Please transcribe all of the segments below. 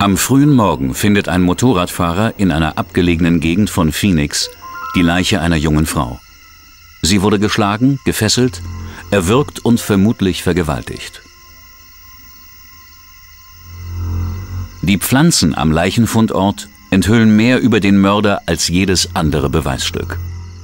Am frühen Morgen findet ein Motorradfahrer in einer abgelegenen Gegend von Phoenix die Leiche einer jungen Frau. Sie wurde geschlagen, gefesselt, erwürgt und vermutlich vergewaltigt. Die Pflanzen am Leichenfundort enthüllen mehr über den Mörder als jedes andere Beweisstück.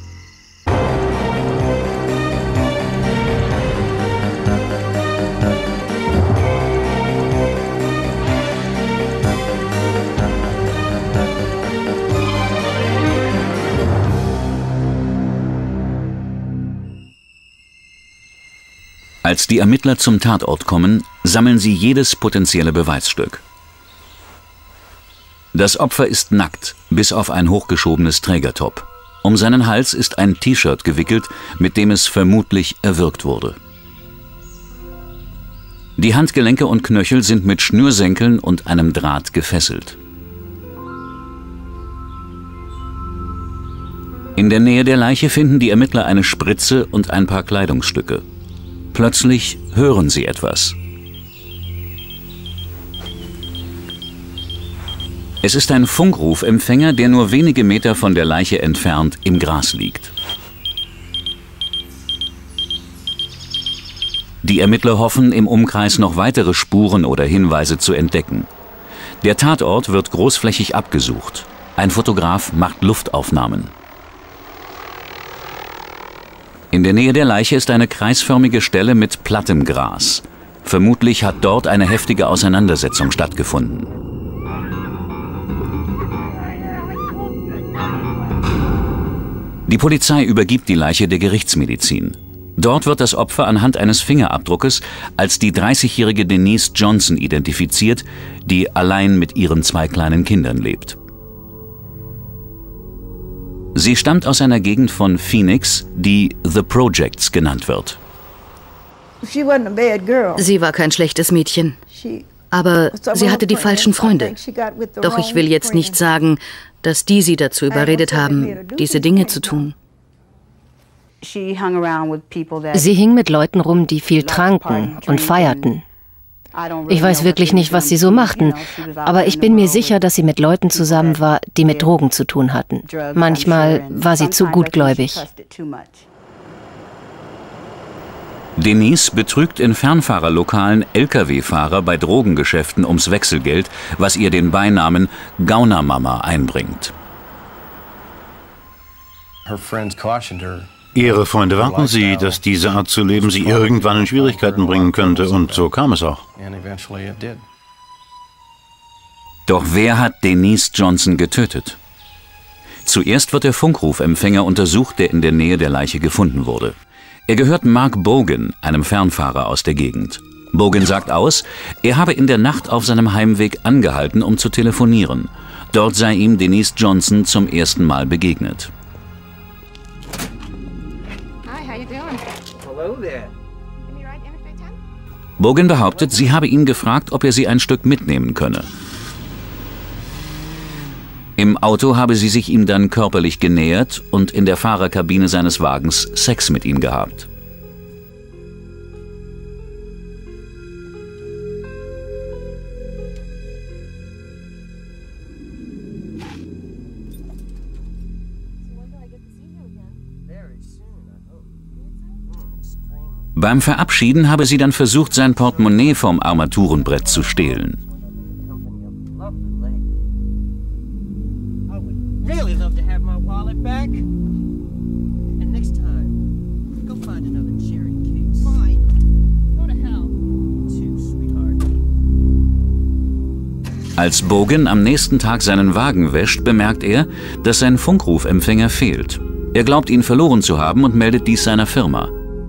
Als die Ermittler zum Tatort kommen, sammeln sie jedes potenzielle Beweisstück. Das Opfer ist nackt, bis auf ein hochgeschobenes Trägertop. Um seinen Hals ist ein T-Shirt gewickelt, mit dem es vermutlich erwürgt wurde. Die Handgelenke und Knöchel sind mit Schnürsenkeln und einem Draht gefesselt. In der Nähe der Leiche finden die Ermittler eine Spritze und ein paar Kleidungsstücke. Plötzlich hören sie etwas. Es ist ein Funkrufempfänger, der nur wenige Meter von der Leiche entfernt im Gras liegt. Die Ermittler hoffen, im Umkreis noch weitere Spuren oder Hinweise zu entdecken. Der Tatort wird großflächig abgesucht. Ein Fotograf macht Luftaufnahmen. In der Nähe der Leiche ist eine kreisförmige Stelle mit plattem Gras. Vermutlich hat dort eine heftige Auseinandersetzung stattgefunden. Die Polizei übergibt die Leiche der Gerichtsmedizin. Dort wird das Opfer anhand eines Fingerabdruckes als die 30-jährige Denise Johnson identifiziert, die allein mit ihren 2 kleinen Kindern lebt. Sie stammt aus einer Gegend von Phoenix, die The Projects genannt wird. Sie war kein schlechtes Mädchen, aber sie hatte die falschen Freunde. Doch ich will jetzt nicht sagen, dass die sie dazu überredet haben, diese Dinge zu tun. Sie hing mit Leuten rum, die viel tranken und feierten. Ich weiß wirklich nicht, was sie so machten, aber ich bin mir sicher, dass sie mit Leuten zusammen war, die mit Drogen zu tun hatten. Manchmal war sie zu gutgläubig. Denise betrügt in Fernfahrerlokalen Lkw-Fahrer bei Drogengeschäften ums Wechselgeld, was ihr den Beinamen Gaunermama einbringt. Ihre Freunde warnten sie, dass diese Art zu leben sie irgendwann in Schwierigkeiten bringen könnte, und so kam es auch. Doch wer hat Denise Johnson getötet? Zuerst wird der Funkrufempfänger untersucht, der in der Nähe der Leiche gefunden wurde. Er gehört Mark Bogan, einem Fernfahrer aus der Gegend. Bogan sagt aus, er habe in der Nacht auf seinem Heimweg angehalten, um zu telefonieren. Dort sei ihm Denise Johnson zum ersten Mal begegnet. Bogan behauptet, sie habe ihn gefragt, ob er sie ein Stück mitnehmen könne. Im Auto habe sie sich ihm dann körperlich genähert und in der Fahrerkabine seines Wagens Sex mit ihm gehabt. Beim Verabschieden habe sie dann versucht, sein Portemonnaie vom Armaturenbrett zu stehlen. Als Bogan am nächsten Tag seinen Wagen wäscht, bemerkt er, dass sein Funkrufempfänger fehlt. Er glaubt, ihn verloren zu haben und meldet dies seiner Firma.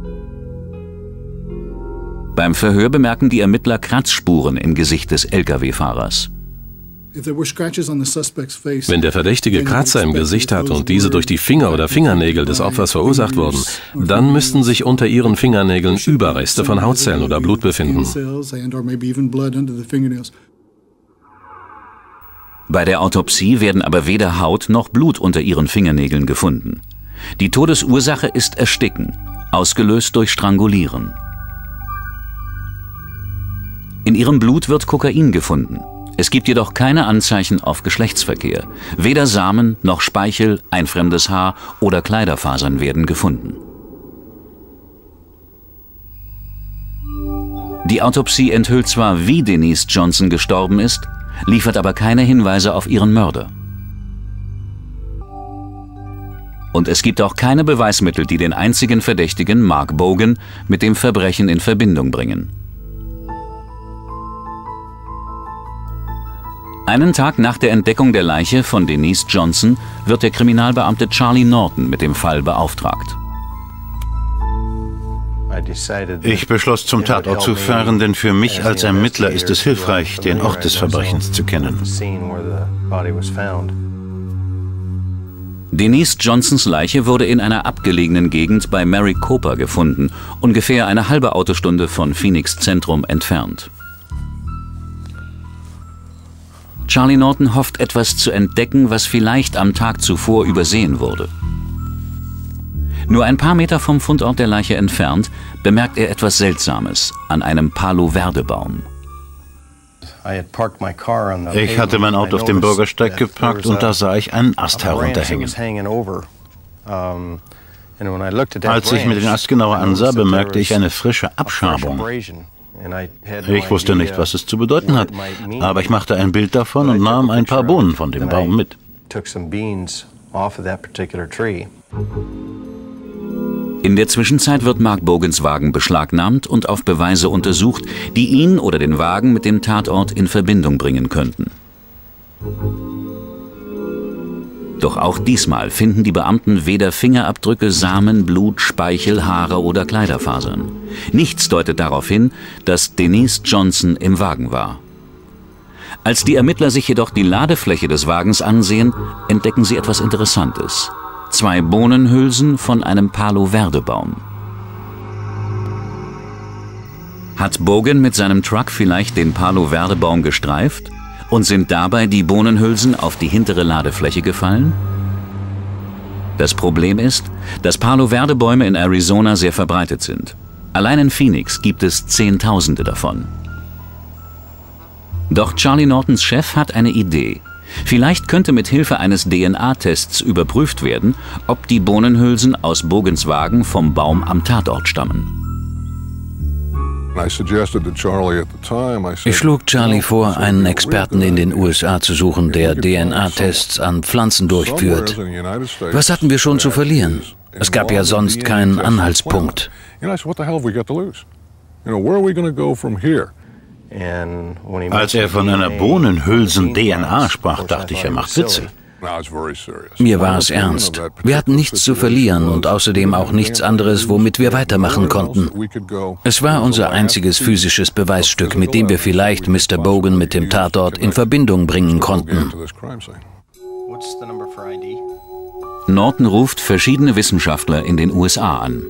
Beim Verhör bemerken die Ermittler Kratzspuren im Gesicht des Lkw-Fahrers. Wenn der Verdächtige Kratzer im Gesicht hat und diese durch die Finger oder Fingernägel des Opfers verursacht wurden, dann müssten sich unter ihren Fingernägeln Überreste von Hautzellen oder Blut befinden. Bei der Autopsie werden aber weder Haut noch Blut unter ihren Fingernägeln gefunden. Die Todesursache ist Ersticken, ausgelöst durch Strangulieren. In ihrem Blut wird Kokain gefunden. Es gibt jedoch keine Anzeichen auf Geschlechtsverkehr. Weder Samen noch Speichel, ein fremdes Haar oder Kleiderfasern werden gefunden. Die Autopsie enthüllt zwar, wie Denise Johnson gestorben ist, liefert aber keine Hinweise auf ihren Mörder. Und es gibt auch keine Beweismittel, die den einzigen Verdächtigen, Mark Bogan, mit dem Verbrechen in Verbindung bringen. Einen Tag nach der Entdeckung der Leiche von Denise Johnson wird der Kriminalbeamte Charlie Norton mit dem Fall beauftragt. Ich beschloss, zum Tatort zu fahren, denn für mich als Ermittler ist es hilfreich, den Ort des Verbrechens zu kennen. Denise Johnsons Leiche wurde in einer abgelegenen Gegend bei Maricopa gefunden, ungefähr eine halbe Autostunde von Phoenix Zentrum entfernt. Charlie Norton hofft, etwas zu entdecken, was vielleicht am Tag zuvor übersehen wurde. Nur ein paar Meter vom Fundort der Leiche entfernt bemerkt er etwas Seltsames an einem Palo Verde Baum. Ich hatte mein Auto auf dem Bürgersteig geparkt und da sah ich einen Ast herunterhängen. Als ich mir den Ast genauer ansah, bemerkte ich eine frische Abschabung. Ich wusste nicht, was es zu bedeuten hat, aber ich machte ein Bild davon und nahm ein paar Bohnen von dem Baum mit. In der Zwischenzeit wird Mark Bogans Wagen beschlagnahmt und auf Beweise untersucht, die ihn oder den Wagen mit dem Tatort in Verbindung bringen könnten. Doch auch diesmal finden die Beamten weder Fingerabdrücke, Samen, Blut, Speichel, Haare oder Kleiderfasern. Nichts deutet darauf hin, dass Denise Johnson im Wagen war. Als die Ermittler sich jedoch die Ladefläche des Wagens ansehen, entdecken sie etwas Interessantes. 2 Bohnenhülsen von einem Palo Verde Baum. Hat Bogan mit seinem Truck vielleicht den Palo Verde Baum gestreift? Und sind dabei die Bohnenhülsen auf die hintere Ladefläche gefallen? Das Problem ist, dass Palo Verde Bäume in Arizona sehr verbreitet sind. Allein in Phoenix gibt es Zehntausende davon. Doch Charlie Nortons Chef hat eine Idee. Vielleicht könnte mit Hilfe eines DNA-Tests überprüft werden, ob die Bohnenhülsen aus Bogans Wagen vom Baum am Tatort stammen. Ich schlug Charlie vor, einen Experten in den USA zu suchen, der DNA-Tests an Pflanzen durchführt. Was hatten wir schon zu verlieren? Es gab ja sonst keinen Anhaltspunkt. Als er von einer Bohnenhülsen-DNA sprach, dachte ich, er macht Witze. Mir war es ernst. Wir hatten nichts zu verlieren und außerdem auch nichts anderes, womit wir weitermachen konnten. Es war unser einziges physisches Beweisstück, mit dem wir vielleicht Mr. Bogan mit dem Tatort in Verbindung bringen konnten. Norton ruft verschiedene Wissenschaftler in den USA an.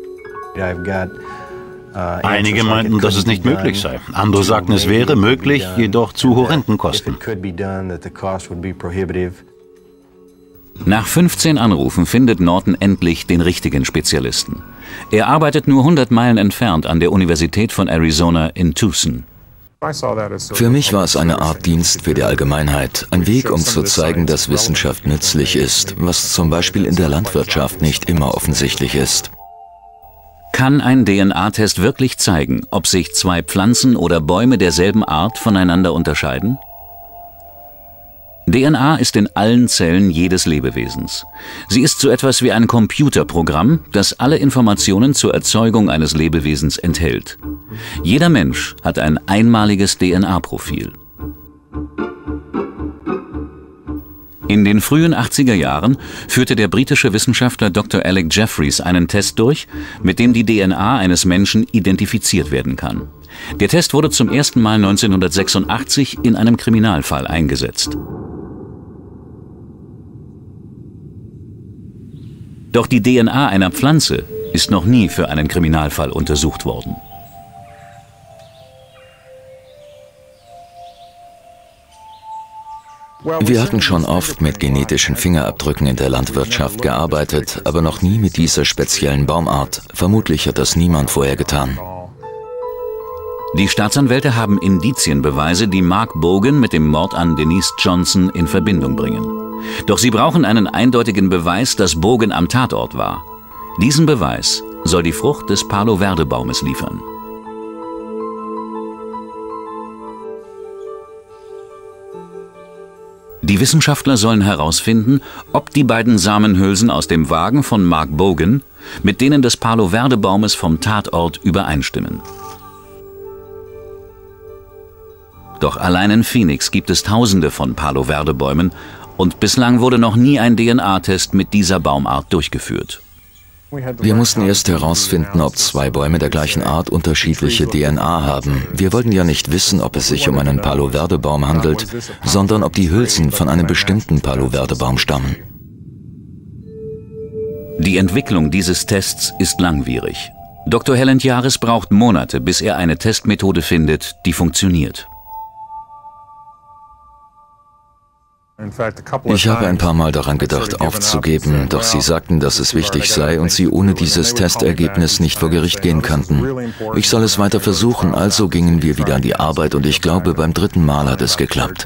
Einige meinten, dass es nicht möglich sei. Andere sagten, es wäre möglich, jedoch zu horrenden Kosten. Nach 15 Anrufen findet Norton endlich den richtigen Spezialisten. Er arbeitet nur 100 Meilen entfernt an der Universität von Arizona in Tucson. Für mich war es eine Art Dienst für die Allgemeinheit, ein Weg, um zu zeigen, dass Wissenschaft nützlich ist, was zum Beispiel in der Landwirtschaft nicht immer offensichtlich ist. Kann ein DNA-Test wirklich zeigen, ob sich 2 Pflanzen oder Bäume derselben Art voneinander unterscheiden? DNA ist in allen Zellen jedes Lebewesens. Sie ist so etwas wie ein Computerprogramm, das alle Informationen zur Erzeugung eines Lebewesens enthält. Jeder Mensch hat ein einmaliges DNA-Profil. In den frühen 80er Jahren führte der britische Wissenschaftler Dr. Alec Jeffreys einen Test durch, mit dem die DNA eines Menschen identifiziert werden kann. Der Test wurde zum ersten Mal 1986 in einem Kriminalfall eingesetzt. Doch die DNA einer Pflanze ist noch nie für einen Kriminalfall untersucht worden. Wir hatten schon oft mit genetischen Fingerabdrücken in der Landwirtschaft gearbeitet, aber noch nie mit dieser speziellen Baumart. Vermutlich hat das niemand vorher getan. Die Staatsanwälte haben Indizienbeweise, die Mark Bogan mit dem Mord an Denise Johnson in Verbindung bringen. Doch sie brauchen einen eindeutigen Beweis, dass Bogan am Tatort war. Diesen Beweis soll die Frucht des Palo-Verde-Baumes liefern. Die Wissenschaftler sollen herausfinden, ob die beiden Samenhülsen aus dem Wagen von Mark Bogan mit denen des Palo-Verde-Baumes vom Tatort übereinstimmen. Doch allein in Phoenix gibt es Tausende von Palo-Verde-Bäumen und bislang wurde noch nie ein DNA-Test mit dieser Baumart durchgeführt. Wir mussten erst herausfinden, ob zwei Bäume der gleichen Art unterschiedliche DNA haben. Wir wollten ja nicht wissen, ob es sich um einen Palo-Verde-Baum handelt, sondern ob die Hülsen von einem bestimmten Palo-Verde-Baum stammen. Die Entwicklung dieses Tests ist langwierig. Dr. Helentjaris braucht Monate, bis er eine Testmethode findet, die funktioniert. Ich habe ein paar Mal daran gedacht, aufzugeben, doch sie sagten, dass es wichtig sei und sie ohne dieses Testergebnis nicht vor Gericht gehen könnten. Ich soll es weiter versuchen, also gingen wir wieder an die Arbeit und ich glaube, beim dritten Mal hat es geklappt.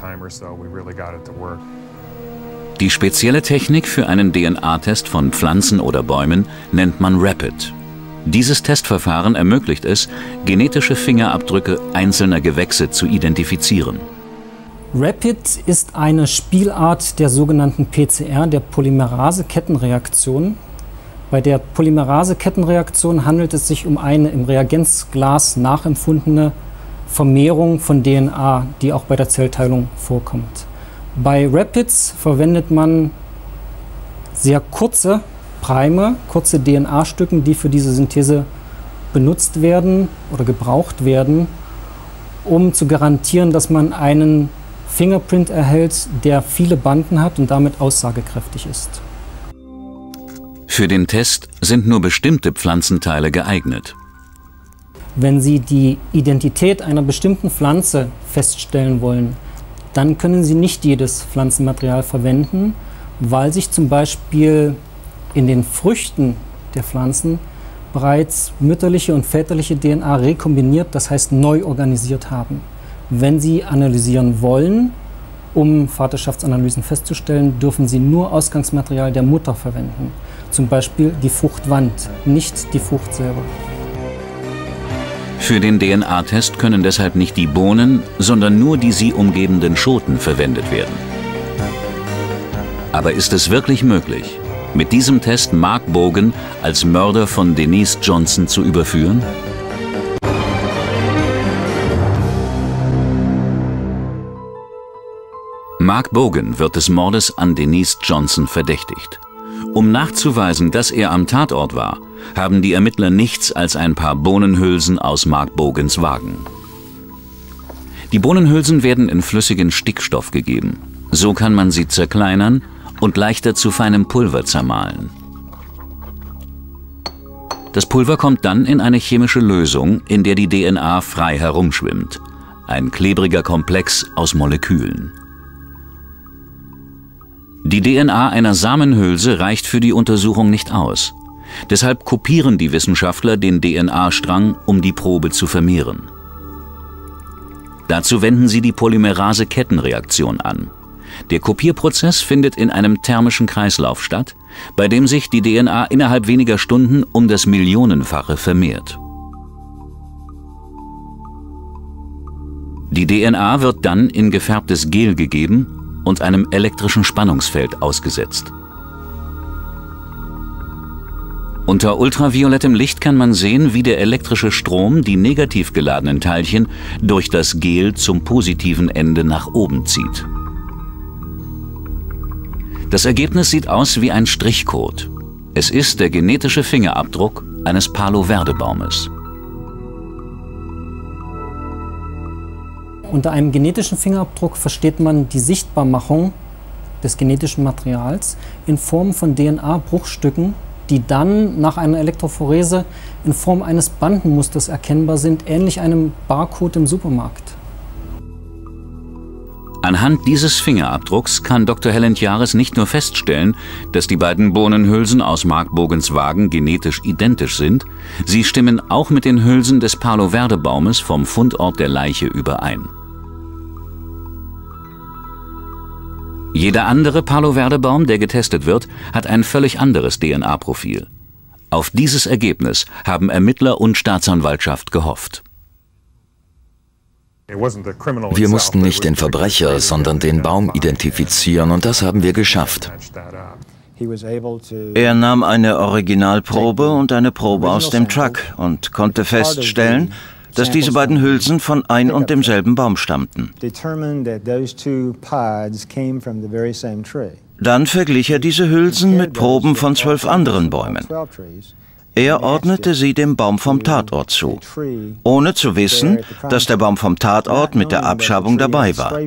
Die spezielle Technik für einen DNA-Test von Pflanzen oder Bäumen nennt man Rapid. Dieses Testverfahren ermöglicht es, genetische Fingerabdrücke einzelner Gewächse zu identifizieren. Rapid ist eine Spielart der sogenannten PCR, der Polymerase-Kettenreaktion. Bei der Polymerase-Kettenreaktion handelt es sich um eine im Reagenzglas nachempfundene Vermehrung von DNA, die auch bei der Zellteilung vorkommt. Bei Rapids verwendet man sehr kurze Prime, kurze DNA-Stücken, die für diese Synthese benutzt werden oder gebraucht werden, um zu garantieren, dass man einen Fingerprint erhält, der viele Banden hat und damit aussagekräftig ist. Für den Test sind nur bestimmte Pflanzenteile geeignet. Wenn Sie die Identität einer bestimmten Pflanze feststellen wollen, dann können Sie nicht jedes Pflanzenmaterial verwenden, weil sich zum Beispiel in den Früchten der Pflanzen bereits mütterliche und väterliche DNA rekombiniert, das heißt neu organisiert haben. Wenn Sie analysieren wollen, um Vaterschaftsanalysen festzustellen, dürfen Sie nur Ausgangsmaterial der Mutter verwenden. Zum Beispiel die Fruchtwand, nicht die Frucht selber. Für den DNA-Test können deshalb nicht die Bohnen, sondern nur die sie umgebenden Schoten verwendet werden. Aber ist es wirklich möglich, mit diesem Test Mark Bogan als Mörder von Denise Johnson zu überführen? Mark Bogan wird des Mordes an Denise Johnson verdächtigt. Um nachzuweisen, dass er am Tatort war, haben die Ermittler nichts als ein paar Bohnenhülsen aus Mark Bogans Wagen. Die Bohnenhülsen werden in flüssigen Stickstoff gegeben. So kann man sie zerkleinern und leichter zu feinem Pulver zermahlen. Das Pulver kommt dann in eine chemische Lösung, in der die DNA frei herumschwimmt. Ein klebriger Komplex aus Molekülen. Die DNA einer Samenhülse reicht für die Untersuchung nicht aus. Deshalb kopieren die Wissenschaftler den DNA-Strang, um die Probe zu vermehren. Dazu wenden sie die Polymerase-Kettenreaktion an. Der Kopierprozess findet in einem thermischen Kreislauf statt, bei dem sich die DNA innerhalb weniger Stunden um das Millionenfache vermehrt. Die DNA wird dann in gefärbtes Gel gegeben und einem elektrischen Spannungsfeld ausgesetzt. Unter ultraviolettem Licht kann man sehen, wie der elektrische Strom die negativ geladenen Teilchen durch das Gel zum positiven Ende nach oben zieht. Das Ergebnis sieht aus wie ein Strichcode. Es ist der genetische Fingerabdruck eines Palo-Verde-Baumes. Unter einem genetischen Fingerabdruck versteht man die Sichtbarmachung des genetischen Materials in Form von DNA-Bruchstücken, die dann nach einer Elektrophorese in Form eines Bandenmusters erkennbar sind, ähnlich einem Barcode im Supermarkt. Anhand dieses Fingerabdrucks kann Dr. Helentjaris nicht nur feststellen, dass die beiden Bohnenhülsen aus Mark Bogens Wagen genetisch identisch sind, sie stimmen auch mit den Hülsen des Palo-Verde-Baumes vom Fundort der Leiche überein. Jeder andere Palo-Verde-Baum, der getestet wird, hat ein völlig anderes DNA-Profil. Auf dieses Ergebnis haben Ermittler und Staatsanwaltschaft gehofft. Wir mussten nicht den Verbrecher, sondern den Baum identifizieren, und das haben wir geschafft. Er nahm eine Originalprobe und eine Probe aus dem Truck und konnte feststellen, dass diese beiden Hülsen von ein und demselben Baum stammten. Dann verglich er diese Hülsen mit Proben von 12 anderen Bäumen. Er ordnete sie dem Baum vom Tatort zu, ohne zu wissen, dass der Baum vom Tatort mit der Abschabung dabei war.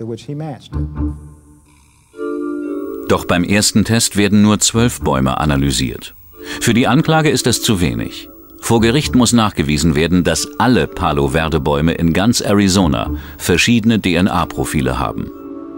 Doch beim ersten Test werden nur 12 Bäume analysiert. Für die Anklage ist das zu wenig. Vor Gericht muss nachgewiesen werden, dass alle Palo-Verde-Bäume in ganz Arizona verschiedene DNA-Profile haben.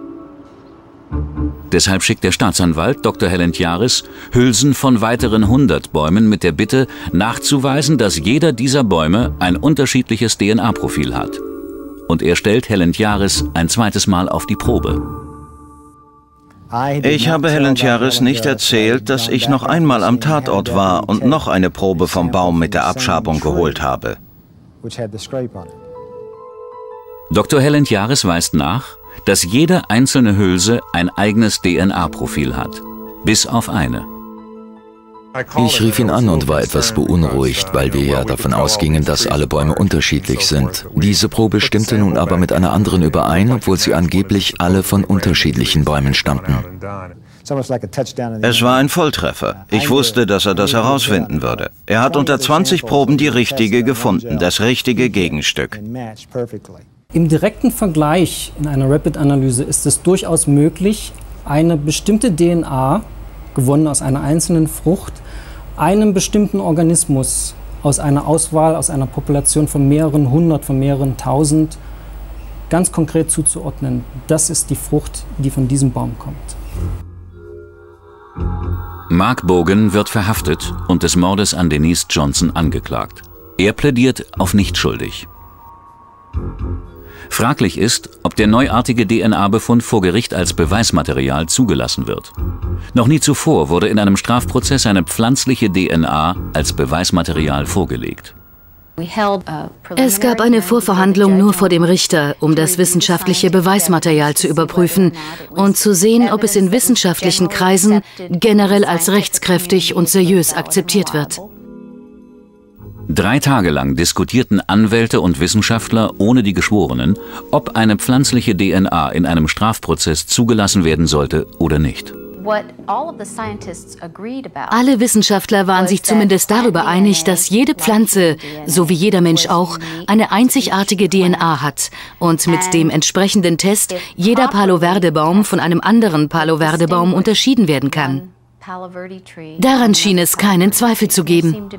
Deshalb schickt der Staatsanwalt Dr. Helentjaris Hülsen von weiteren 100 Bäumen mit der Bitte, nachzuweisen, dass jeder dieser Bäume ein unterschiedliches DNA-Profil hat. Und er stellt Helentjaris ein zweites Mal auf die Probe. Ich habe Helentjaris nicht erzählt, dass ich noch einmal am Tatort war und noch eine Probe vom Baum mit der Abschabung geholt habe. Dr. Helentjaris weist nach, dass jede einzelne Hülse ein eigenes DNA-Profil hat, bis auf eine. Ich rief ihn an und war etwas beunruhigt, weil wir ja davon ausgingen, dass alle Bäume unterschiedlich sind. Diese Probe stimmte nun aber mit einer anderen überein, obwohl sie angeblich alle von unterschiedlichen Bäumen stammten. Es war ein Volltreffer. Ich wusste, dass er das herausfinden würde. Er hat unter 20 Proben die richtige gefunden, das richtige Gegenstück. Im direkten Vergleich in einer Rapid-Analyse ist es durchaus möglich, eine bestimmte DNA, gewonnen aus einer einzelnen Frucht, einem bestimmten Organismus aus einer Auswahl, aus einer Population von mehreren hundert, von mehreren tausend, ganz konkret zuzuordnen. Das ist die Frucht, die von diesem Baum kommt. Mark Bogen wird verhaftet und des Mordes an Denise Johnson angeklagt. Er plädiert auf nicht schuldig. Fraglich ist, ob der neuartige DNA-Befund vor Gericht als Beweismaterial zugelassen wird. Noch nie zuvor wurde in einem Strafprozess eine pflanzliche DNA als Beweismaterial vorgelegt. Es gab eine Vorverhandlung nur vor dem Richter, um das wissenschaftliche Beweismaterial zu überprüfen und zu sehen, ob es in wissenschaftlichen Kreisen generell als rechtskräftig und seriös akzeptiert wird. 3 Tage lang diskutierten Anwälte und Wissenschaftler ohne die Geschworenen, ob eine pflanzliche DNA in einem Strafprozess zugelassen werden sollte oder nicht. Alle Wissenschaftler waren sich zumindest darüber einig, dass jede Pflanze, so wie jeder Mensch auch, eine einzigartige DNA hat und mit dem entsprechenden Test jeder Palo-Verde-Baum von einem anderen Palo-Verde-Baum unterschieden werden kann. Daran schien es keinen Zweifel zu geben.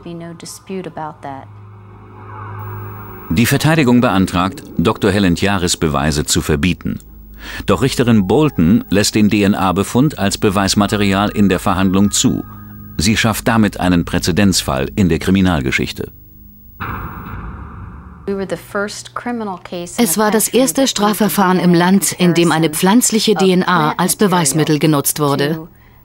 Die Verteidigung beantragt, Dr. Helentjaris Beweise zu verbieten. Doch Richterin Bolton lässt den DNA-Befund als Beweismaterial in der Verhandlung zu. Sie schafft damit einen Präzedenzfall in der Kriminalgeschichte. Es war das erste Strafverfahren im Land, in dem eine pflanzliche DNA als Beweismittel genutzt wurde.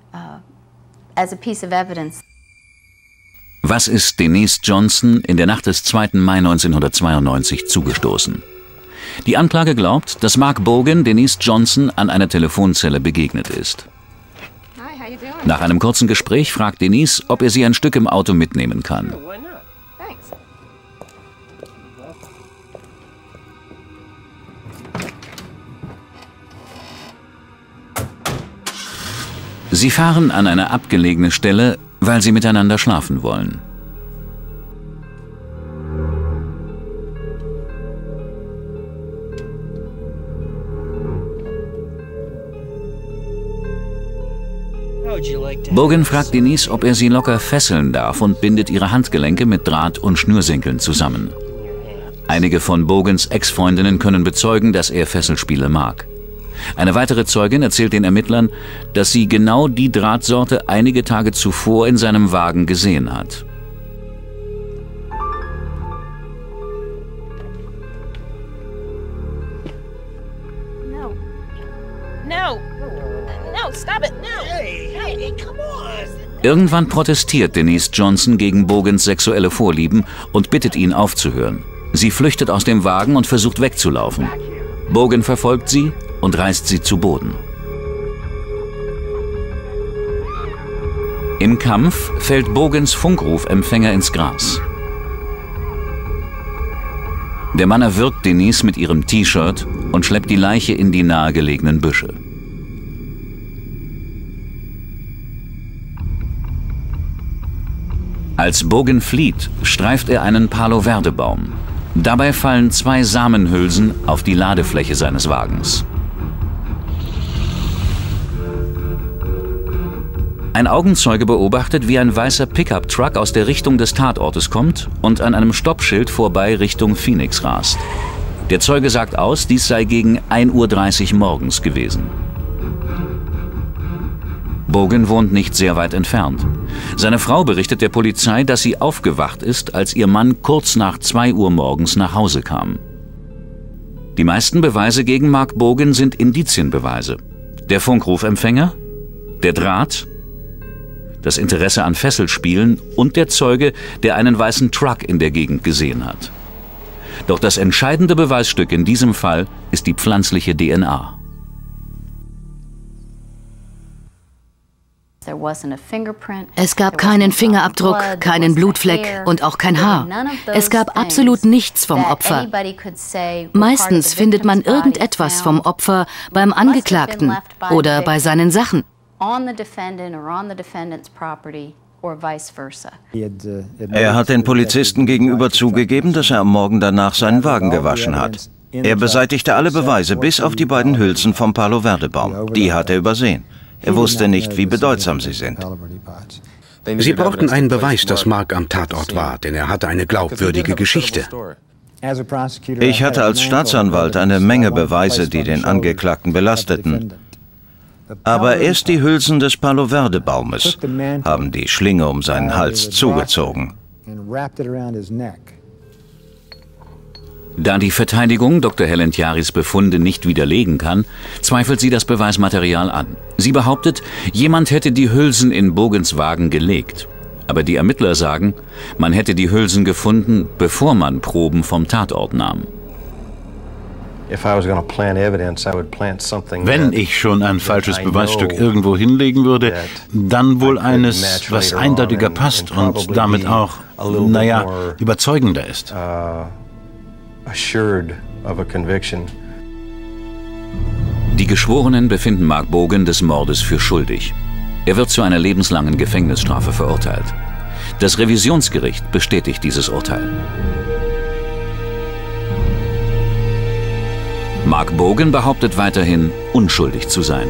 Was ist Denise Johnson in der Nacht des 2. Mai 1992 zugestoßen? Die Anklage glaubt, dass Mark Bogen Denise Johnson an einer Telefonzelle begegnet ist. Nach einem kurzen Gespräch fragt Denise, ob er sie ein Stück im Auto mitnehmen kann. Sie fahren an eine abgelegene Stelle, weil sie miteinander schlafen wollen. Bogen fragt Denise, ob er sie locker fesseln darf und bindet ihre Handgelenke mit Draht und Schnürsenkeln zusammen. Einige von Bogens Ex-Freundinnen können bezeugen, dass er Fesselspiele mag. Eine weitere Zeugin erzählt den Ermittlern, dass sie genau die Drahtsorte einige Tage zuvor in seinem Wagen gesehen hat. Irgendwann protestiert Denise Johnson gegen Bogens sexuelle Vorlieben und bittet ihn aufzuhören. Sie flüchtet aus dem Wagen und versucht wegzulaufen. Bogen verfolgt sie und reißt sie zu Boden. Im Kampf fällt Bogens Funkrufempfänger ins Gras. Der Mann erwürgt Denise mit ihrem T-Shirt und schleppt die Leiche in die nahegelegenen Büsche. Als Bogen flieht, streift er einen Palo-Verde-Baum. Dabei fallen 2 Samenhülsen auf die Ladefläche seines Wagens. Ein Augenzeuge beobachtet, wie ein weißer Pickup-Truck aus der Richtung des Tatortes kommt und an einem Stoppschild vorbei Richtung Phoenix rast. Der Zeuge sagt aus, dies sei gegen 1:30 Uhr morgens gewesen. Bogen wohnt nicht sehr weit entfernt. Seine Frau berichtet der Polizei, dass sie aufgewacht ist, als ihr Mann kurz nach 2 Uhr morgens nach Hause kam. Die meisten Beweise gegen Mark Bogen sind Indizienbeweise. Der Funkrufempfänger, der Draht, das Interesse an Fesselspielen und der Zeuge, der einen weißen Truck in der Gegend gesehen hat. Doch das entscheidende Beweisstück in diesem Fall ist die pflanzliche DNA. Es gab keinen Fingerabdruck, keinen Blutfleck und auch kein Haar. Es gab absolut nichts vom Opfer. Meistens findet man irgendetwas vom Opfer beim Angeklagten oder bei seinen Sachen. Er hat den Polizisten gegenüber zugegeben, dass er am Morgen danach seinen Wagen gewaschen hat. Er beseitigte alle Beweise, bis auf die beiden Hülsen vom Palo-Verde-Baum. Die hat er übersehen. Er wusste nicht, wie bedeutsam sie sind. Sie brauchten einen Beweis, dass Mark am Tatort war, denn er hatte eine glaubwürdige Geschichte. Ich hatte als Staatsanwalt eine Menge Beweise, die den Angeklagten belasteten. Aber erst die Hülsen des Palo-Verde-Baumes haben die Schlinge um seinen Hals zugezogen. Da die Verteidigung Dr. Helentiaris Befunde nicht widerlegen kann, zweifelt sie das Beweismaterial an. Sie behauptet, jemand hätte die Hülsen in Bogens Wagen gelegt. Aber die Ermittler sagen, man hätte die Hülsen gefunden, bevor man Proben vom Tatort nahm. Wenn ich schon ein falsches Beweisstück irgendwo hinlegen würde, dann wohl eines, was eindeutiger passt und damit auch, naja, überzeugender ist. Die Geschworenen befinden Mark Bogen des Mordes für schuldig. Er wird zu einer lebenslangen Gefängnisstrafe verurteilt. Das Revisionsgericht bestätigt dieses Urteil. Mark Bogen behauptet weiterhin, unschuldig zu sein.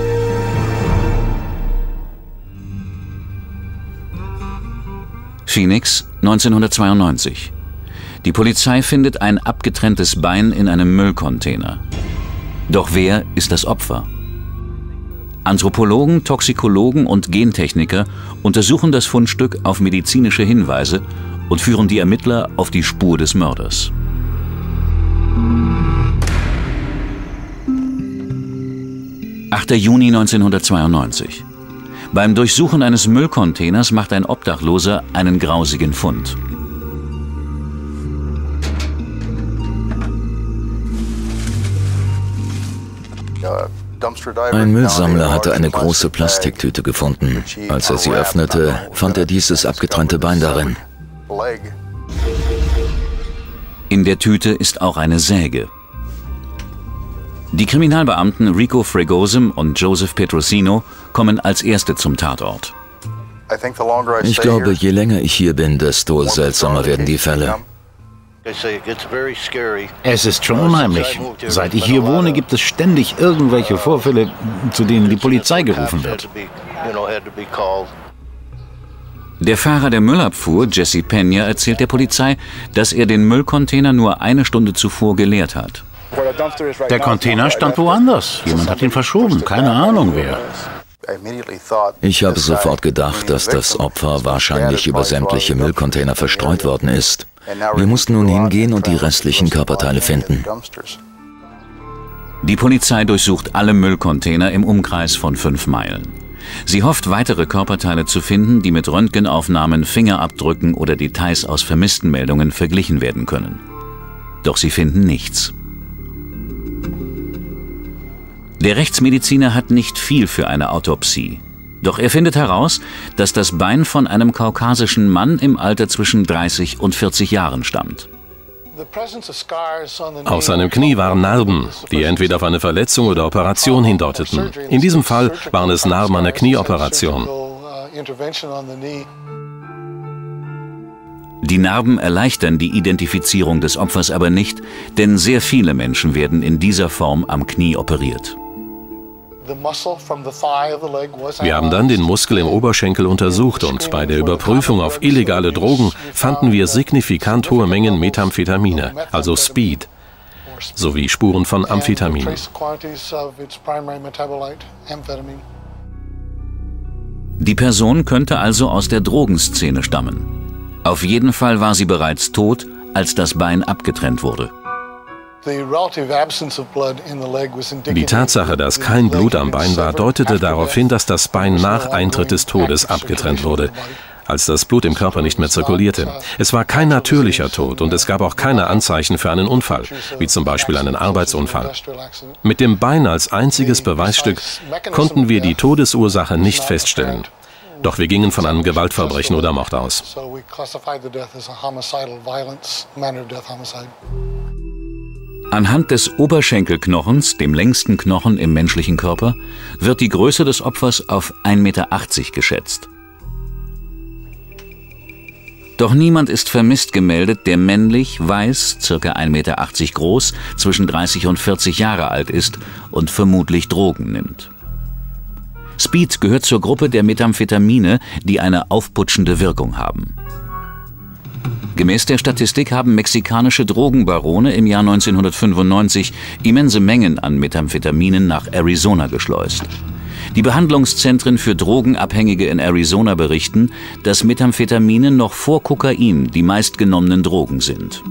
Phoenix, 1992. Die Polizei findet ein abgetrenntes Bein in einem Müllcontainer. Doch wer ist das Opfer? Anthropologen, Toxikologen und Gentechniker untersuchen das Fundstück auf medizinische Hinweise und führen die Ermittler auf die Spur des Mörders. »8. Juni 1992. Beim Durchsuchen eines Müllcontainers macht ein Obdachloser einen grausigen Fund. Ein Müllsammler hatte eine große Plastiktüte gefunden. Als er sie öffnete, fand er dieses abgetrennte Bein darin. In der Tüte ist auch eine Säge. Die Kriminalbeamten Rico Fregosem und Joseph Petrosino kommen als Erste zum Tatort. Ich glaube, je länger ich hier bin, desto seltsamer werden die Fälle. Es ist schon unheimlich. Seit ich hier wohne, gibt es ständig irgendwelche Vorfälle, zu denen die Polizei gerufen wird. Der Fahrer der Müllabfuhr, Jesse Pena, erzählt der Polizei, dass er den Müllcontainer nur eine Stunde zuvor geleert hat. Der Container stand woanders. Jemand hat ihn verschoben. Keine Ahnung wer. Ich habe sofort gedacht, dass das Opfer wahrscheinlich über sämtliche Müllcontainer verstreut worden ist. Wir mussten nun hingehen und die restlichen Körperteile finden. Die Polizei durchsucht alle Müllcontainer im Umkreis von 5 Meilen. Sie hofft, weitere Körperteile zu finden, die mit Röntgenaufnahmen, Fingerabdrücken oder Details aus Vermisstenmeldungen verglichen werden können. Doch sie finden nichts. Der Rechtsmediziner hat nicht viel für eine Autopsie. Doch er findet heraus, dass das Bein von einem kaukasischen Mann im Alter zwischen 30 und 40 Jahren stammt. Auf seinem Knie waren Narben, die entweder auf eine Verletzung oder Operation hindeuteten. In diesem Fall waren es Narben einer Knieoperation. Die Narben erleichtern die Identifizierung des Opfers aber nicht, denn sehr viele Menschen werden in dieser Form am Knie operiert. Wir haben dann den Muskel im Oberschenkel untersucht und bei der Überprüfung auf illegale Drogen fanden wir signifikant hohe Mengen Methamphetamine, also Speed, sowie Spuren von Amphetaminen. Die Person könnte also aus der Drogenszene stammen. Auf jeden Fall war sie bereits tot, als das Bein abgetrennt wurde. Die Tatsache, dass kein Blut am Bein war, deutete darauf hin, dass das Bein nach Eintritt des Todes abgetrennt wurde, als das Blut im Körper nicht mehr zirkulierte. Es war kein natürlicher Tod und es gab auch keine Anzeichen für einen Unfall, wie zum Beispiel einen Arbeitsunfall. Mit dem Bein als einziges Beweisstück konnten wir die Todesursache nicht feststellen. Doch wir gingen von einem Gewaltverbrechen oder Mord aus. Anhand des Oberschenkelknochens, dem längsten Knochen im menschlichen Körper, wird die Größe des Opfers auf 1,80 Meter geschätzt. Doch niemand ist vermisst gemeldet, der männlich, weiß, ca. 1,80 Meter groß, zwischen 30 und 40 Jahre alt ist und vermutlich Drogen nimmt. Speed gehört zur Gruppe der Methamphetamine, die eine aufputschende Wirkung haben. Gemäß der Statistik haben mexikanische Drogenbarone im Jahr 1995 immense Mengen an Methamphetaminen nach Arizona geschleust. Die Behandlungszentren für Drogenabhängige in Arizona berichten, dass Methamphetamine noch vor Kokain die meistgenommenen Drogen sind.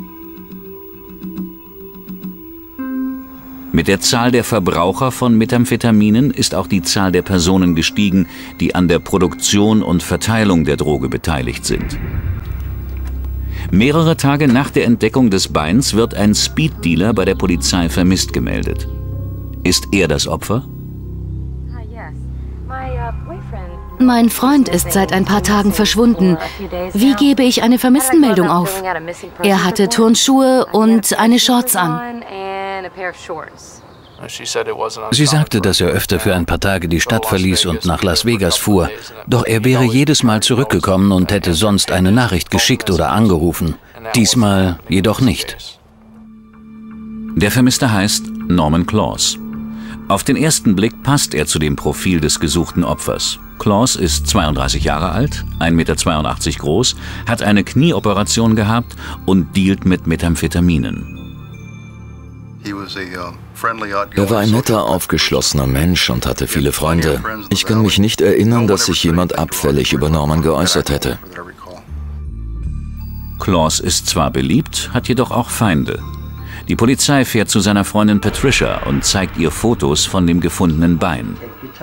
Mit der Zahl der Verbraucher von Methamphetaminen ist auch die Zahl der Personen gestiegen, die an der Produktion und Verteilung der Droge beteiligt sind. Mehrere Tage nach der Entdeckung des Beins wird ein Speed-Dealer bei der Polizei vermisst gemeldet. Ist er das Opfer? Mein Freund ist seit ein paar Tagen verschwunden. Wie gebe ich eine Vermisstenmeldung auf? Er hatte Turnschuhe und eine Shorts an. Sie sagte, dass er öfter für ein paar Tage die Stadt verließ und nach Las Vegas fuhr. Doch er wäre jedes Mal zurückgekommen und hätte sonst eine Nachricht geschickt oder angerufen. Diesmal jedoch nicht. Der Vermisste heißt Norman Claus. Auf den ersten Blick passt er zu dem Profil des gesuchten Opfers. Claus ist 32 Jahre alt, 1,82 Meter groß, hat eine Knieoperation gehabt und dealt mit Methamphetaminen. Er war ein netter, aufgeschlossener Mensch und hatte viele Freunde. Ich kann mich nicht erinnern, dass sich jemand abfällig über Norman geäußert hätte. Claus ist zwar beliebt, hat jedoch auch Feinde. Die Polizei fährt zu seiner Freundin Patricia und zeigt ihr Fotos von dem gefundenen Bein.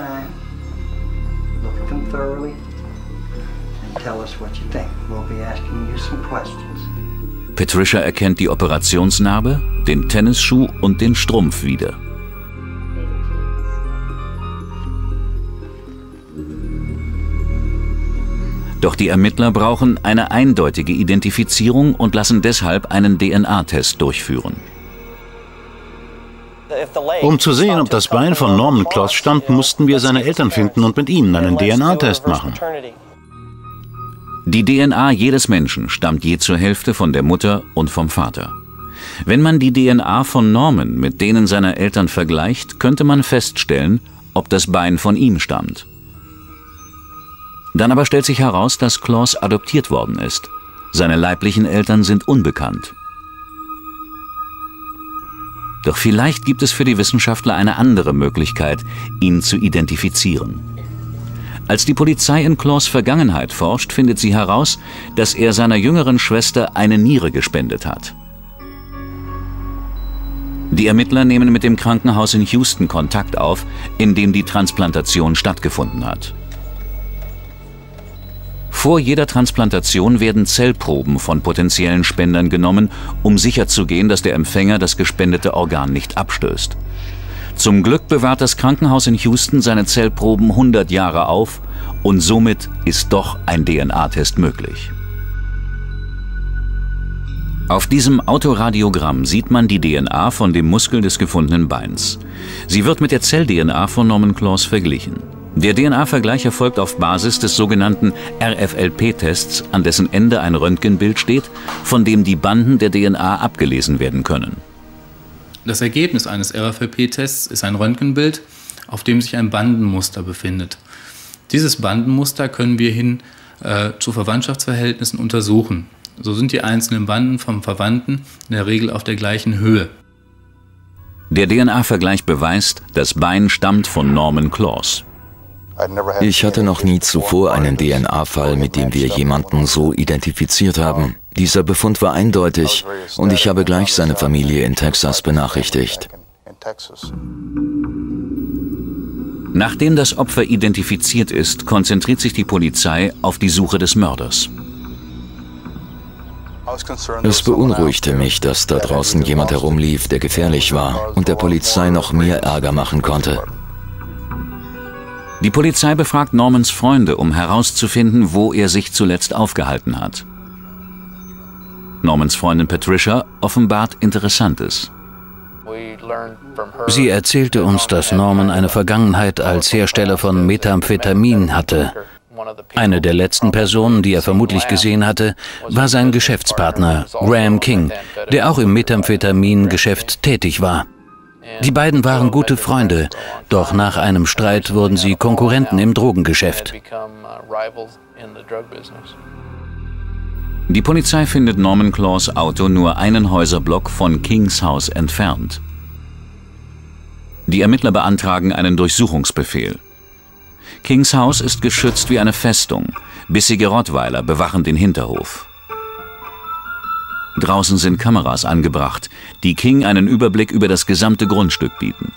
Patricia erkennt die Operationsnarbe, den Tennisschuh und den Strumpf wieder. Doch die Ermittler brauchen eine eindeutige Identifizierung und lassen deshalb einen DNA-Test durchführen. Um zu sehen, ob das Bein von Norman Claus stammt, mussten wir seine Eltern finden und mit ihnen einen DNA-Test machen. Die DNA jedes Menschen stammt je zur Hälfte von der Mutter und vom Vater. Wenn man die DNA von Norman mit denen seiner Eltern vergleicht, könnte man feststellen, ob das Bein von ihm stammt. Dann aber stellt sich heraus, dass Claus adoptiert worden ist. Seine leiblichen Eltern sind unbekannt. Doch vielleicht gibt es für die Wissenschaftler eine andere Möglichkeit, ihn zu identifizieren. Als die Polizei in Claws Vergangenheit forscht, findet sie heraus, dass er seiner jüngeren Schwester eine Niere gespendet hat. Die Ermittler nehmen mit dem Krankenhaus in Houston Kontakt auf, in dem die Transplantation stattgefunden hat. Vor jeder Transplantation werden Zellproben von potenziellen Spendern genommen, um sicherzugehen, dass der Empfänger das gespendete Organ nicht abstößt. Zum Glück bewahrt das Krankenhaus in Houston seine Zellproben 100 Jahre auf und somit ist doch ein DNA-Test möglich. Auf diesem Autoradiogramm sieht man die DNA von dem Muskel des gefundenen Beins. Sie wird mit der Zell-DNA von Norman Claws verglichen. Der DNA-Vergleich erfolgt auf Basis des sogenannten RFLP-Tests, an dessen Ende ein Röntgenbild steht, von dem die Banden der DNA abgelesen werden können. Das Ergebnis eines RFLP-Tests ist ein Röntgenbild, auf dem sich ein Bandenmuster befindet. Dieses Bandenmuster können wir hin zu Verwandtschaftsverhältnissen untersuchen. So sind die einzelnen Banden vom Verwandten in der Regel auf der gleichen Höhe. Der DNA-Vergleich beweist, das Bein stammt von Norman Claws. Ich hatte noch nie zuvor einen DNA-Fall, mit dem wir jemanden so identifiziert haben. Dieser Befund war eindeutig und ich habe gleich seine Familie in Texas benachrichtigt. Nachdem das Opfer identifiziert ist, konzentriert sich die Polizei auf die Suche des Mörders. Es beunruhigte mich, dass da draußen jemand herumlief, der gefährlich war und der Polizei noch mehr Ärger machen konnte. Die Polizei befragt Normans Freunde, um herauszufinden, wo er sich zuletzt aufgehalten hat. Normans Freundin Patricia offenbart Interessantes. Sie erzählte uns, dass Norman eine Vergangenheit als Hersteller von Methamphetamin hatte. Eine der letzten Personen, die er vermutlich gesehen hatte, war sein Geschäftspartner Graham King, der auch im Methamphetamin-Geschäft tätig war. Die beiden waren gute Freunde, doch nach einem Streit wurden sie Konkurrenten im Drogengeschäft. Die Polizei findet Norman Claws Auto nur einen Häuserblock von Kings Haus entfernt. Die Ermittler beantragen einen Durchsuchungsbefehl. Kings Haus ist geschützt wie eine Festung. Bissige Rottweiler bewachen den Hinterhof. Draußen sind Kameras angebracht, die King einen Überblick über das gesamte Grundstück bieten.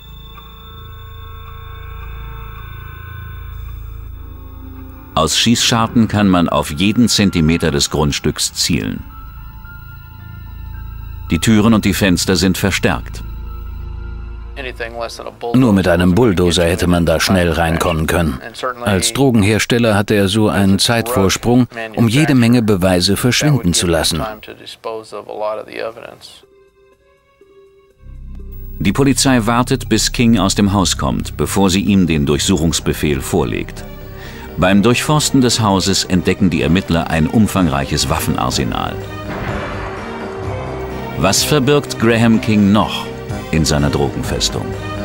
Aus Schießscharten kann man auf jeden Zentimeter des Grundstücks zielen. Die Türen und die Fenster sind verstärkt. Nur mit einem Bulldozer hätte man da schnell reinkommen können. Als Drogenhersteller hatte er so einen Zeitvorsprung, um jede Menge Beweise verschwinden zu lassen. Die Polizei wartet, bis King aus dem Haus kommt, bevor sie ihm den Durchsuchungsbefehl vorlegt. Beim Durchforsten des Hauses entdecken die Ermittler ein umfangreiches Waffenarsenal. Was verbirgt Graham King noch in seiner Drogenfestung?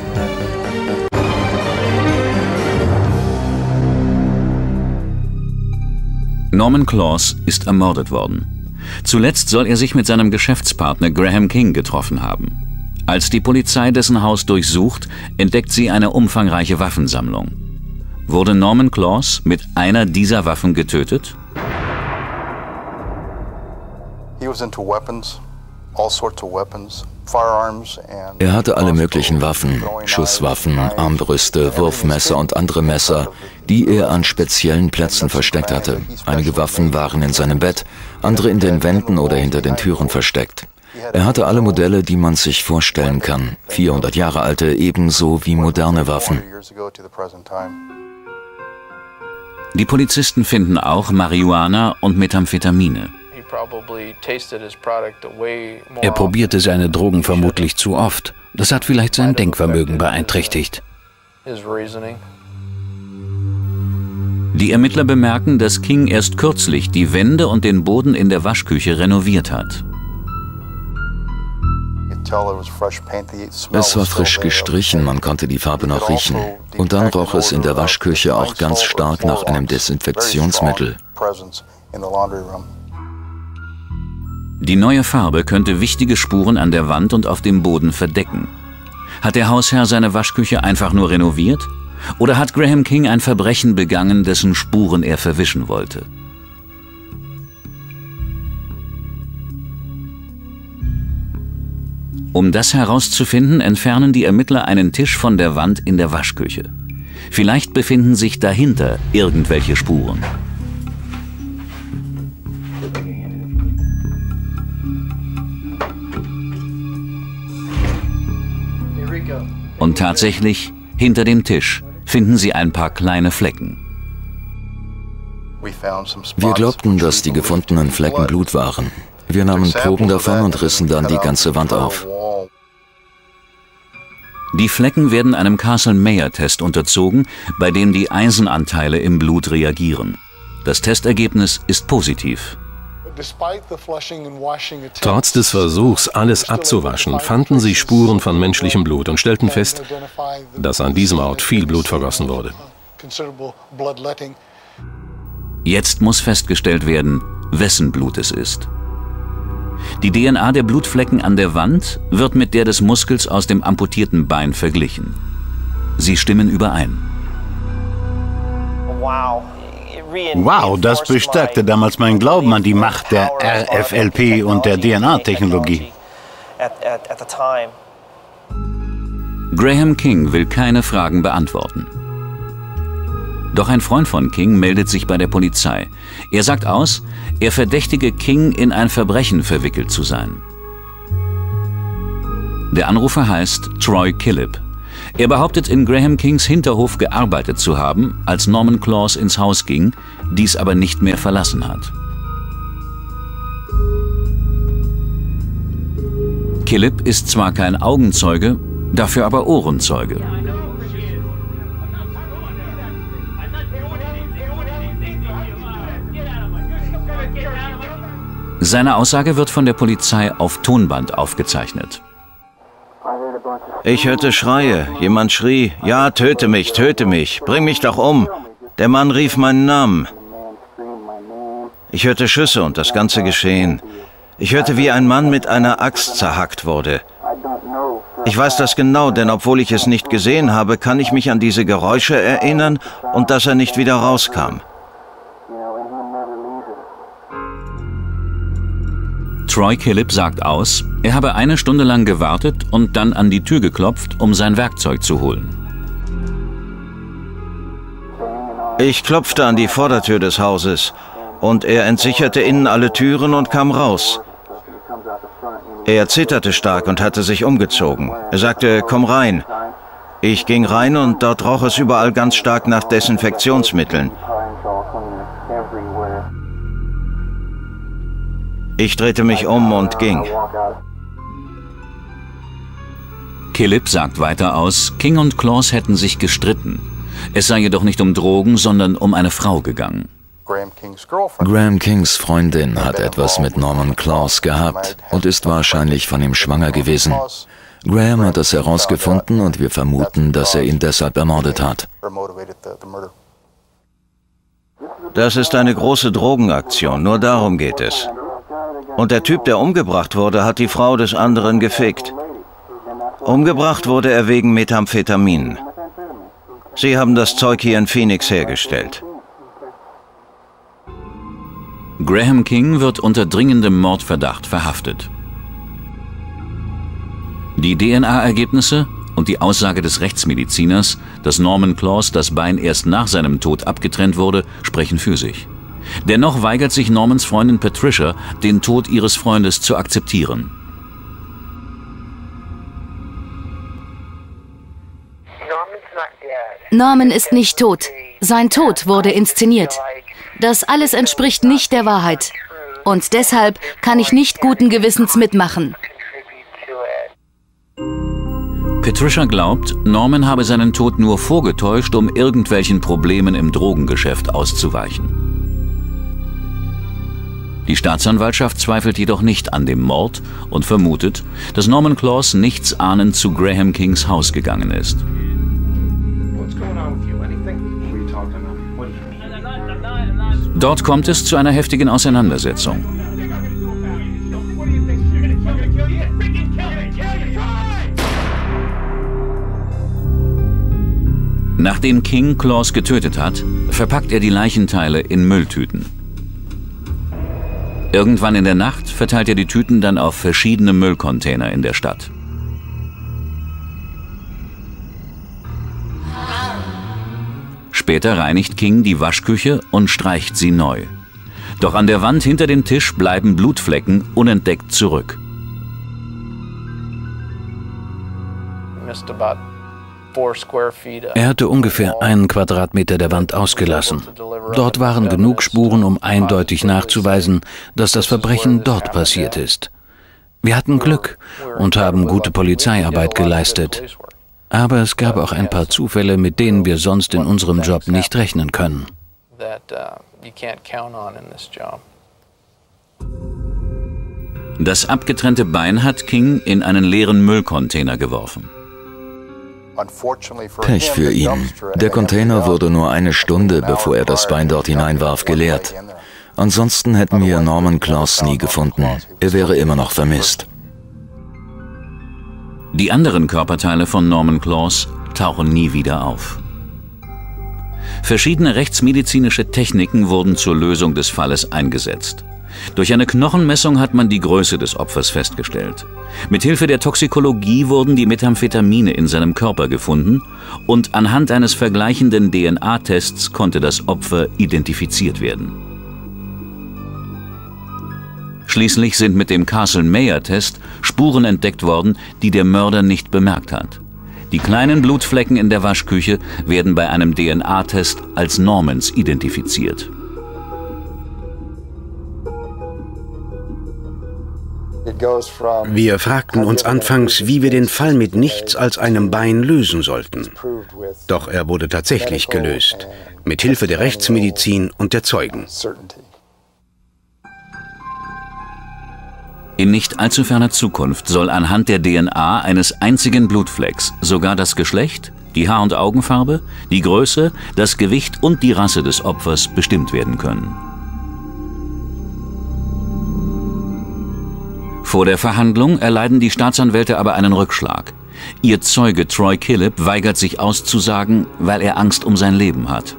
Norman Claws ist ermordet worden. Zuletzt soll er sich mit seinem Geschäftspartner Graham King getroffen haben. Als die Polizei dessen Haus durchsucht, entdeckt sie eine umfangreiche Waffensammlung. Wurde Norman Claws mit einer dieser Waffen getötet? Er hatte alle möglichen Waffen, Schusswaffen, Armbrüste, Wurfmesser und andere Messer, die er an speziellen Plätzen versteckt hatte. Einige Waffen waren in seinem Bett, andere in den Wänden oder hinter den Türen versteckt. Er hatte alle Modelle, die man sich vorstellen kann, 400 Jahre alte, ebenso wie moderne Waffen. Die Polizisten finden auch Marihuana und Methamphetamine. Er probierte seine Drogen vermutlich zu oft. Das hat vielleicht sein Denkvermögen beeinträchtigt. Die Ermittler bemerken, dass King erst kürzlich die Wände und den Boden in der Waschküche renoviert hat. Es war frisch gestrichen, man konnte die Farbe noch riechen. Und dann roch es in der Waschküche auch ganz stark nach einem Desinfektionsmittel. Die neue Farbe könnte wichtige Spuren an der Wand und auf dem Boden verdecken. Hat der Hausherr seine Waschküche einfach nur renoviert? Oder hat Graham King ein Verbrechen begangen, dessen Spuren er verwischen wollte? Um das herauszufinden, entfernen die Ermittler einen Tisch von der Wand in der Waschküche. Vielleicht befinden sich dahinter irgendwelche Spuren. Und tatsächlich, hinter dem Tisch finden sie ein paar kleine Flecken. Wir glaubten, dass die gefundenen Flecken Blut waren. Wir nahmen Proben davon und rissen dann die ganze Wand auf. Die Flecken werden einem Castle-Mayer-Test unterzogen, bei dem die Eisenanteile im Blut reagieren. Das Testergebnis ist positiv. Trotz des Versuchs, alles abzuwaschen, fanden sie Spuren von menschlichem Blut und stellten fest, dass an diesem Ort viel Blut vergossen wurde. Jetzt muss festgestellt werden, wessen Blut es ist. Die DNA der Blutflecken an der Wand wird mit der des Muskels aus dem amputierten Bein verglichen. Sie stimmen überein. Wow, das bestärkte damals meinen Glauben an die Macht der RFLP und der DNA-Technologie. Graham King will keine Fragen beantworten. Doch ein Freund von King meldet sich bei der Polizei. Er sagt aus, er verdächtige King, in ein Verbrechen verwickelt zu sein. Der Anrufer heißt Troy Killip. Er behauptet, in Graham Kings Hinterhof gearbeitet zu haben, als Norman Claus ins Haus ging, dies aber nicht mehr verlassen hat. Killip ist zwar kein Augenzeuge, dafür aber Ohrenzeuge. Seine Aussage wird von der Polizei auf Tonband aufgezeichnet. Ich hörte Schreie. Jemand schrie, ja, töte mich, bring mich doch um. Der Mann rief meinen Namen. Ich hörte Schüsse und das ganze Geschehen. Ich hörte, wie ein Mann mit einer Axt zerhackt wurde. Ich weiß das genau, denn obwohl ich es nicht gesehen habe, kann ich mich an diese Geräusche erinnern und dass er nicht wieder rauskam. Troy Killip sagt aus, er habe eine Stunde lang gewartet und dann an die Tür geklopft, um sein Werkzeug zu holen. Ich klopfte an die Vordertür des Hauses und er entsicherte innen alle Türen und kam raus. Er zitterte stark und hatte sich umgezogen. Er sagte, komm rein. Ich ging rein und dort roch es überall ganz stark nach Desinfektionsmitteln. Ich drehte mich um und ging. Killip sagt weiter aus, King und Claus hätten sich gestritten. Es sei jedoch nicht um Drogen, sondern um eine Frau gegangen. Graham Kings Freundin hat etwas mit Norman Claus gehabt und ist wahrscheinlich von ihm schwanger gewesen. Graham hat das herausgefunden und wir vermuten, dass er ihn deshalb ermordet hat. Das ist eine große Drogenaktion, nur darum geht es. Und der Typ, der umgebracht wurde, hat die Frau des anderen gefickt. Umgebracht wurde er wegen Methamphetamin. Sie haben das Zeug hier in Phoenix hergestellt. Graham King wird unter dringendem Mordverdacht verhaftet. Die DNA-Ergebnisse und die Aussage des Rechtsmediziners, dass Norman Claus das Bein erst nach seinem Tod abgetrennt wurde, sprechen für sich. Dennoch weigert sich Normans Freundin Patricia, den Tod ihres Freundes zu akzeptieren. Norman ist nicht tot. Sein Tod wurde inszeniert. Das alles entspricht nicht der Wahrheit. Und deshalb kann ich nicht guten Gewissens mitmachen. Patricia glaubt, Norman habe seinen Tod nur vorgetäuscht, um irgendwelchen Problemen im Drogengeschäft auszuweichen. Die Staatsanwaltschaft zweifelt jedoch nicht an dem Mord und vermutet, dass Norman Claus nichtsahnend zu Graham Kings Haus gegangen ist. Dort kommt es zu einer heftigen Auseinandersetzung. Nachdem King Claus getötet hat, verpackt er die Leichenteile in Mülltüten. Irgendwann in der Nacht verteilt er die Tüten dann auf verschiedene Müllcontainer in der Stadt. Später reinigt King die Waschküche und streicht sie neu. Doch an der Wand hinter dem Tisch bleiben Blutflecken unentdeckt zurück. Er hatte ungefähr 1 Quadratmeter der Wand ausgelassen. Dort waren genug Spuren, um eindeutig nachzuweisen, dass das Verbrechen dort passiert ist. Wir hatten Glück und haben gute Polizeiarbeit geleistet. Aber es gab auch ein paar Zufälle, mit denen wir sonst in unserem Job nicht rechnen können. Das abgetrennte Bein hat King in einen leeren Müllcontainer geworfen. Pech für ihn. Der Container wurde nur 1 Stunde, bevor er das Bein dort hineinwarf, geleert. Ansonsten hätten wir Norman Claus nie gefunden. Er wäre immer noch vermisst. Die anderen Körperteile von Norman Claus tauchen nie wieder auf. Verschiedene rechtsmedizinische Techniken wurden zur Lösung des Falles eingesetzt. Durch eine Knochenmessung hat man die Größe des Opfers festgestellt. Mithilfe der Toxikologie wurden die Methamphetamine in seinem Körper gefunden und anhand eines vergleichenden DNA-Tests konnte das Opfer identifiziert werden. Schließlich sind mit dem Castle-Meyer-Test Spuren entdeckt worden, die der Mörder nicht bemerkt hat. Die kleinen Blutflecken in der Waschküche werden bei einem DNA-Test als Normans identifiziert. Wir fragten uns anfangs, wie wir den Fall mit nichts als einem Bein lösen sollten. Doch er wurde tatsächlich gelöst, mit Hilfe der Rechtsmedizin und der Zeugen. In nicht allzu ferner Zukunft soll anhand der DNA eines einzigen Blutflecks sogar das Geschlecht, die Haar- und Augenfarbe, die Größe, das Gewicht und die Rasse des Opfers bestimmt werden können. Vor der Verhandlung erleiden die Staatsanwälte aber einen Rückschlag. Ihr Zeuge Troy Killip weigert sich auszusagen, weil er Angst um sein Leben hat.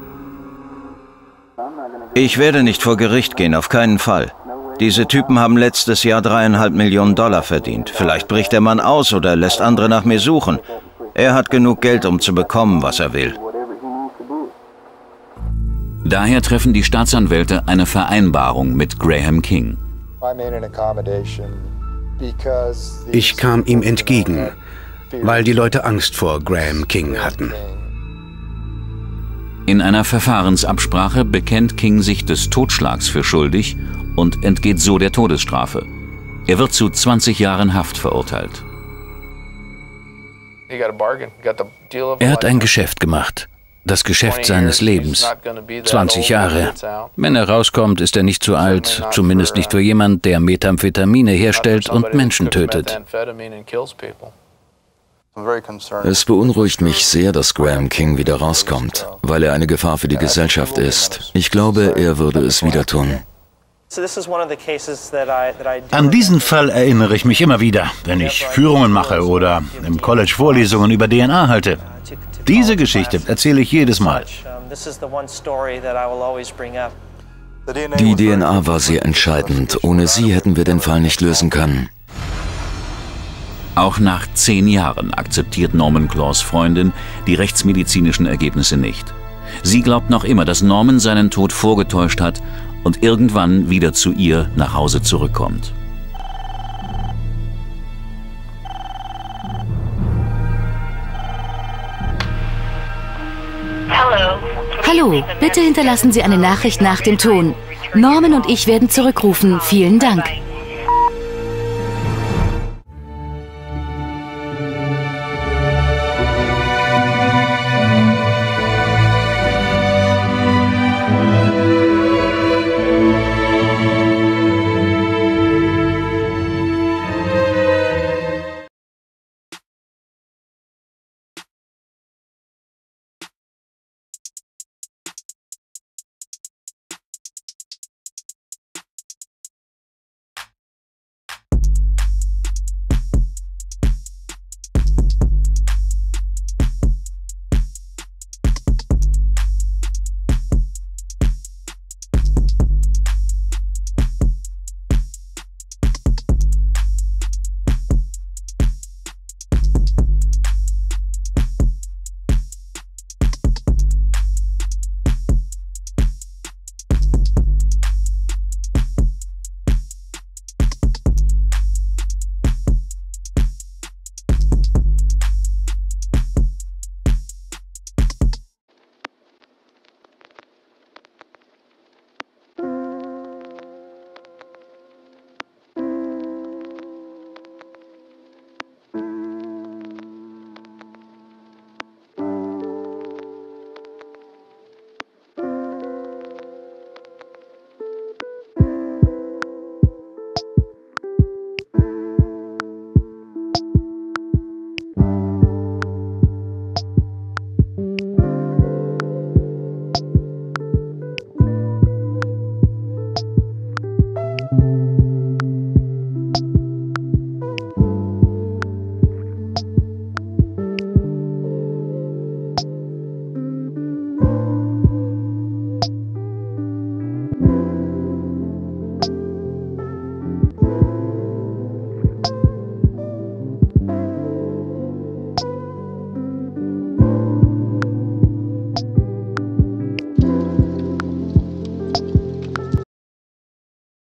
Ich werde nicht vor Gericht gehen, auf keinen Fall. Diese Typen haben letztes Jahr $3,5 Millionen verdient. Vielleicht bricht der Mann aus oder lässt andere nach mir suchen. Er hat genug Geld, um zu bekommen, was er will. Daher treffen die Staatsanwälte eine Vereinbarung mit Graham King. Ich kam ihm entgegen, weil die Leute Angst vor Graham King hatten. In einer Verfahrensabsprache bekennt King sich des Totschlags für schuldig und entgeht so der Todesstrafe. Er wird zu 20 Jahren Haft verurteilt. Er hat ein Geschäft gemacht. Das Geschäft seines Lebens. 20 Jahre. Wenn er rauskommt, ist er nicht zu alt, zumindest nicht für jemand, der Methamphetamine herstellt und Menschen tötet. Es beunruhigt mich sehr, dass Graham King wieder rauskommt, weil er eine Gefahr für die Gesellschaft ist. Ich glaube, er würde es wieder tun. An diesen Fall erinnere ich mich immer wieder, wenn ich Führungen mache oder im College Vorlesungen über DNA halte. Diese Geschichte erzähle ich jedes Mal. Die DNA war sehr entscheidend. Ohne sie hätten wir den Fall nicht lösen können. Auch nach 10 Jahren akzeptiert Norman Claus' Freundin die rechtsmedizinischen Ergebnisse nicht. Sie glaubt noch immer, dass Norman seinen Tod vorgetäuscht hat und irgendwann wieder zu ihr nach Hause zurückkommt. Hallo, bitte hinterlassen Sie eine Nachricht nach dem Ton. Norman und ich werden zurückrufen. Vielen Dank.